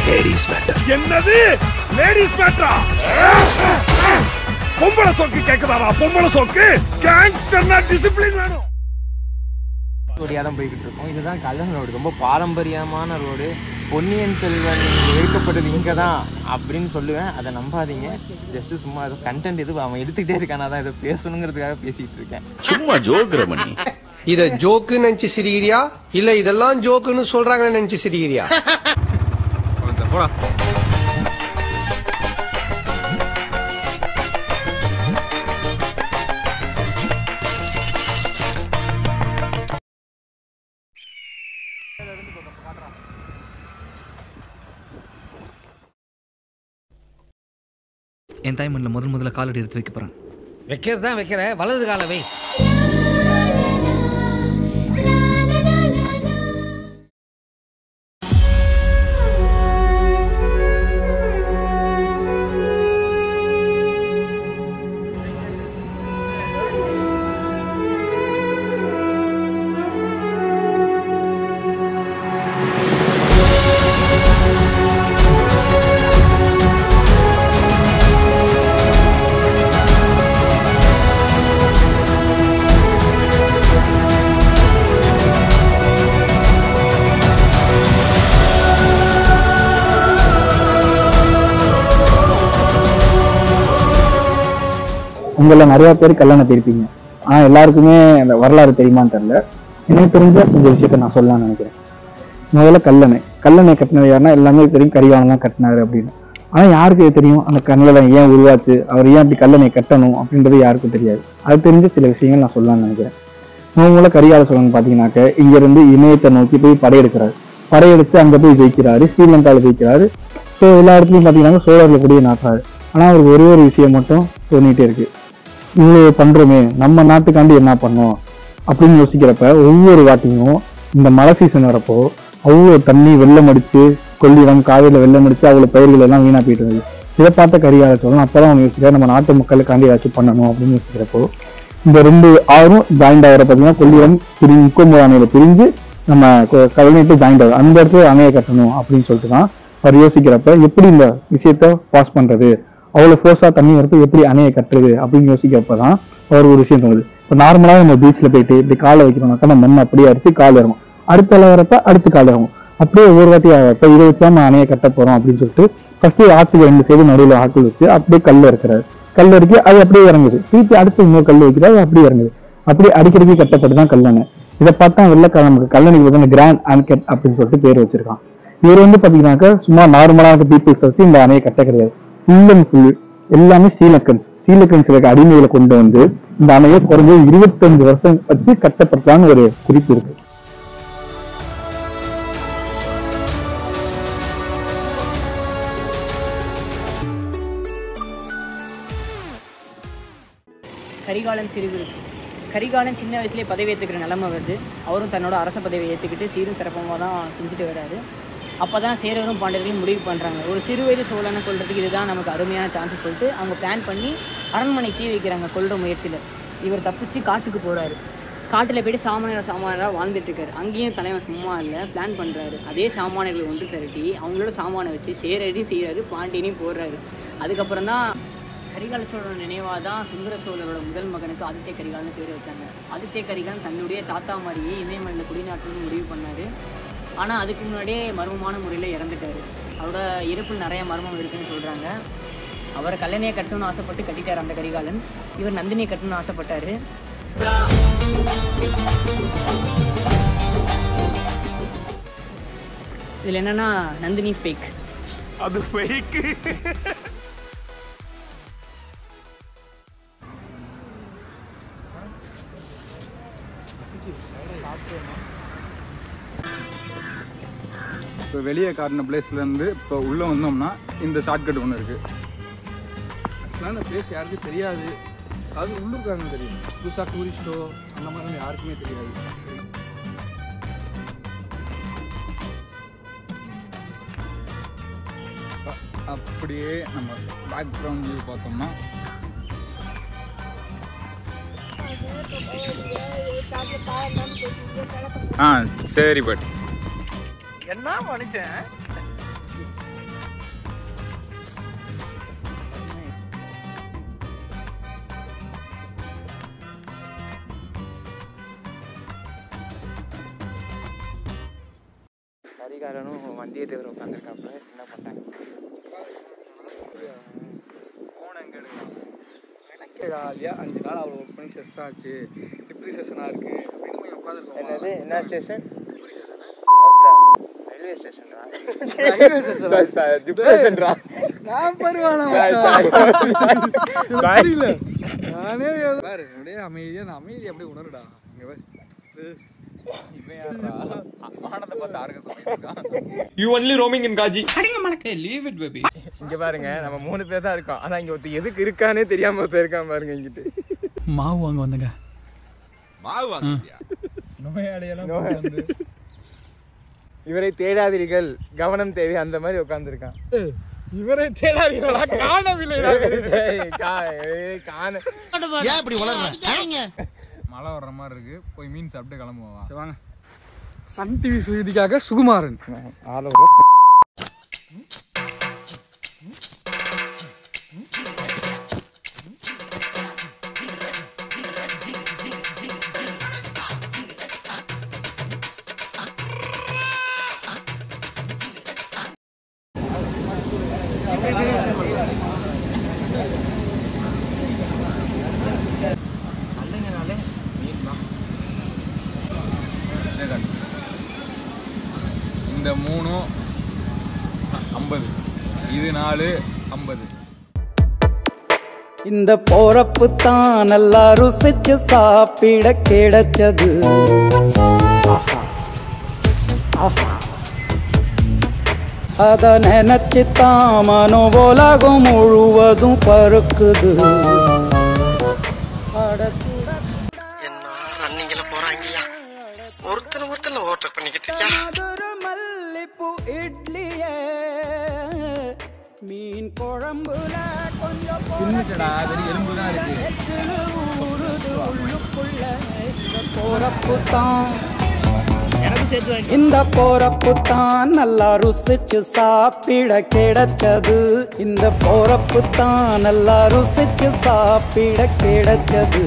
Ladies matter. என்னது ladies மேட்டரா? பொம்பளை சோக்கு கேக்குதாடா? பொம்பளை சோக்கு கேங்ஸ்டர்னா டிசிப்ளின் வேணும். ரோடியாக தான் போய்கிட்டு இருக்கோம். இதுதான் கல்லணை ரோடு, ரொம்ப பாரம்பரியமான ரோடு. பொன்னியின் செல்வன் எடுக்கப்பட்டது இங்கே தான் அப்படின்னு சொல்லுவேன், அதை நம்பாதீங்க. ஜஸ்ட்டு சும்மா ஏதோ கண்டென்ட் எதுவும் அவன் எடுத்துக்கிட்டே இருக்கானா தான் ஏதோ பேசணுங்கிறதுக்காக பேசிகிட்டு இருக்கேன். சும்மா ஜோக்ரமணி. இதை ஜோக்குன்னு நினச்சி சிரிக்கிறியா இல்லை இதெல்லாம் ஜோக்குன்னு சொல்கிறாங்கன்னு நினச்சி சிரிக்கிறியா? போடா. என் தாய்மண்ணில் முதல்ல காலடி எடுத்து வைக்க போகிறேன். வைக்கிறது தான் வைக்கிற, வலது கால வை. உங்களை நிறைய பேர் கல்யாணம் போயிருப்பீங்க. ஆனால் எல்லாருக்குமே அந்த வரலாறு தெரியுமான்னு தெரியல. எனக்கு தெரிஞ்ச இந்த விஷயத்த நான் சொல்லலாம்னு நினைக்கிறேன். முதல்ல கல்லணை கட்டினது யாருன்னா எல்லாமே தெரியும், கரிகாலன் தான் கட்டினாரு அப்படின்னு. ஆனால் யாருக்கு தெரியும் அந்த கல்லணை ஏன் உருவாச்சு, அவர் ஏன் அப்படி கல்லணை கட்டணும் அப்படின்றது யாருக்கும் தெரியாது. அது தெரிஞ்ச சில விஷயங்கள் நான் சொல்லலாம்னு நினைக்கிறேன். முதல்ல கரிகால சோழன் பார்த்தீங்கன்னாக்க இங்கிருந்து இமயத்தை நோக்கி போய் படையெடுக்கிறாரு. படையெடுத்து அங்கே போய் ஜெயிக்கிறாரு, ஸ்ரீலங்காவில் ஜெயிக்கிறாரு. ஸோ எல்லா இடத்துலையும் பார்த்தீங்கன்னா சோழர்கள் கூடிய நாட்டுறாரு. ஆனால் அவருக்கு ஒரே ஒரு விஷயம் மட்டும் தோணிகிட்டே இருக்கு, இவ்வளோ பண்றோமே நம்ம நாட்டுக்காண்டி என்ன பண்ணோம் அப்படின்னு யோசிக்கிறப்ப ஒவ்வொரு வாட்டியும் இந்த மழை சீசன் வரப்போ அவ்வளோ தண்ணி வெள்ளம் அடிச்சு கொள்ளிடம் காவிரியில் வெள்ளம் அடிச்சு அவ்வளோ பயிர்கள் எல்லாம் வீணா போயிட்டு இருந்தது. இதை பார்த்த கரிகால சோழன் அப்பதான் அவன் யோசிக்கிறார், நம்ம நாட்டு மக்களுக்காண்டி ஏதாச்சும் பண்ணணும் அப்படின்னு யோசிக்கிறப்போ இந்த 2 ஆறும் ஜாயிண்ட் ஆகிற பார்த்தீங்கன்னா கொள்ளிடம் முக்கொம்பு அணையில பிரிஞ்சு நம்ம கல்லணைட்டு ஜாயிண்ட் ஆகும், அந்த இடத்துல அணையை கட்டணும் அப்படின்னு சொல்லிட்டு தான் அவர் யோசிக்கிறப்ப எப்படி இந்த விஷயத்த பாஸ் பண்றது, அவ்வளோ ஃபோர்ஸா தண்ணி வரப்போ எப்படி அணையை கட்டுறது அப்படின்னு யோசிக்கிறப்பதான் அவர் ஒரு விஷயம் தோணுது. இப்போ நார்மலாக நம்ம பீச்சில் போயிட்டு இப்படி காலை வைக்கிறோம்னாக்கா நம்ம மண் அப்படியே அடிச்சு கால் இறங்கும், அடுத்த அலை வரப்ப அடுத்து கால் இறங்கும், அப்படியே ஒவ்வொரு வாட்டி ஆகிறப்ப இதை வச்சு தான் நம்ம அணையை கட்ட போறோம் அப்படின்னு சொல்லிட்டு ஃபர்ஸ்ட் ஆற்றுக்கு 2 சைடு நடுவில் ஆட்கள் வச்சு அப்படியே கல் இருக்கிறாரு. கல் இறக்கி அது அப்படியே இறங்குது, திருப்பி அடுத்து இன்னொரு கல் வைக்கிறாரு, அப்படியே இறங்குது. அப்படியே அடிக்கடிக்கு கட்டப்பட்டு தான் கல்லணை. இதை பார்த்தா வெள்ளக்காரனுக்கு கல்லணைக்கு பார்த்தா கிராண்ட் ஆன்கெட் அப்படின்னு சொல்லிட்டு பேர் வச்சிருக்கான். இவர் வந்து பாத்தீங்கன்னாக்கா சும்மா நார்மலான பீப்புள்ஸ் வச்சு இந்த அணையை கட்ட கிடையாது. ஃபுல் அண்ட் ஃபுல் எல்லாமே சீலக்கன்ஸ் அடிமைகளை கொண்டு வந்து இந்த அணையை குறைஞ்ச 25 வருஷம் வச்சு கட்டப்பட்டான்னு ஒரு குறிப்பு இருக்கு. கரிகாலன் சின்ன வயசுலேயே பதவி ஏற்றுக்கிற நிலைமை வருது. அவரும் தன்னோட அரச பதவியை ஏற்றுக்கிட்டு சீரும் சிறப்பமாக தான் செஞ்சுட்டு வர்றாரு. அப்போ தான் சேரரும் பாண்டியர்களும் முடிவு பண்ணுறாங்க, ஒரு சிறு வயது சோழனை கொள்றதுக்கு இதுதான் நமக்கு அருமையான சான்ஸ் சொல்லிட்டு அவங்க பிளான் பண்ணி அரண்மனை தீ வைக்கிறாங்க. கொள்கிற முயற்சியில் இவர் தப்பிச்சு காட்டுக்கு போகிறாரு. காட்டில் போய்ட்டு சாமானியராக வாழ்ந்துட்டு இருக்காரு. அங்கேயும் தலைவன் சும்மா இல்லை, பிளான் பண்ணுறாரு. அதே சாமானியர்களை ஒன்று திரட்டி அவங்களோட சாமானை வச்சு சேரரையும் செய்கிறாரு, பாண்டியனையும் போடுறாரு. அதுக்கப்புறம் தான் கரிகால சோழனோட நினைவாக தான் சுந்தர சோழரோட முதல் மகனுக்கு ஆதித்ய கரிகாலன்னு பேர் வச்சாங்க. ஆதித்ய கரிகாலன் தன்னுடைய தாத்தா மாதிரியே இமயமலையில் குடிநாட்டுன்னு முடிவு பண்ணார். ஆனால் அதுக்கு முன்னாடியே மர்மமான முறையில் இறந்துட்டார். அவரோட இறப்பில் நிறைய மர்மம் இருக்குன்னு சொல்கிறாங்க. அவரை கல்லணையை கட்டணும்னு ஆசைப்பட்டு கட்டிட்டார் அந்த கரிகாலன். இவர் நந்தினியை கட்டணும்னு ஆசைப்பட்டார். இதில் என்னன்னா நந்தினி ஃபேக். அது ஃபேக். இப்போ வெளியே காட்டின பிளேஸ்லேருந்து இப்போ உள்ளே வந்தோம்னா இந்த ஷார்ட்கட் ஒன்று இருக்குது. அந்த பிளேஸ் யாருக்கும் தெரியாது, அது உள்ளூர்காரங்க தெரியும், புதுசாக டூரிஸ்ட்டோ அந்த மாதிரி யாருக்குமே தெரியாது. அப்படியே நம்ம பேக்ரவுண்ட் வியூ பார்த்தோம்னா சரி பட் என்ன மனுஷன் கரிகாலனும் வந்தியத்தேவர் உட்காந்துருக்காப்புல. என்ன பண்ணுறாங்க? ஜாலியாக 5 நாள் அவ்வளோ ஒர்க் பண்ணி ஸ்ட்ரெஸ் ஆச்சு, டிப்ரிசேஷனாக இருக்குது அப்படின்னு உட்காந்துருக்கோம். என்னது? என்ன ஸ்டேஷன்? ரயில்வே ஸ்டேஷன்ரா. டிப்ரெஷன்ரா. நான் பரவாயில்ல, நானே பாரு அப்படியே அமைதியாக அந்த அமைதி அப்படியே உணருடா. இங்கே பாரு இங்க பாருங்க, நம்ம 3 பேர் தான் இருக்கோம். ஆனா இங்க ஒருத்தர் எதுக்கு இருக்கானே தெரியாம ஒருத்தர் இருக்கான் பாருங்க. இங்கிட்டு மாவு வாங்க வந்தங்க. இவரை தேடாதீர்கள், கவனம் தேவை, அந்த மாதிரி உட்கார்ந்துருக்கான். இவரை தேடாதீர்களா? காணவில்லை. மழை வர்ற மாதிரி இருக்கு, போய் மீன் சாப்பிட்டு கிளம்புவா. சரி வாங்க. சன் டிவி சுயதிக்காக சுகுமாரன் இந்த 3 50, இது 4 50. இந்த போறப்பு தான் நல்லா ருசிச்சு சாப்பிட கிடைச்சது. அத நினைச்சு தான் மனோ உலகம் முழுவதும் பருக்குது. மல்லிப்பூ இட்லியே மீன் குழம்புல கொஞ்சம் போறப்பு தான், இந்த போறப்பு தான் நல்லா ருசிச்சு சாப்பிட கிடைச்சது. இந்த போறப்பு தான் நல்லா ருசிச்சு சாப்பிட கிடைச்சது.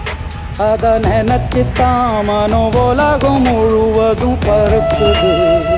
அத நினைச்சு தான் மனோ உலகம் முழுவதும் பருக்குது.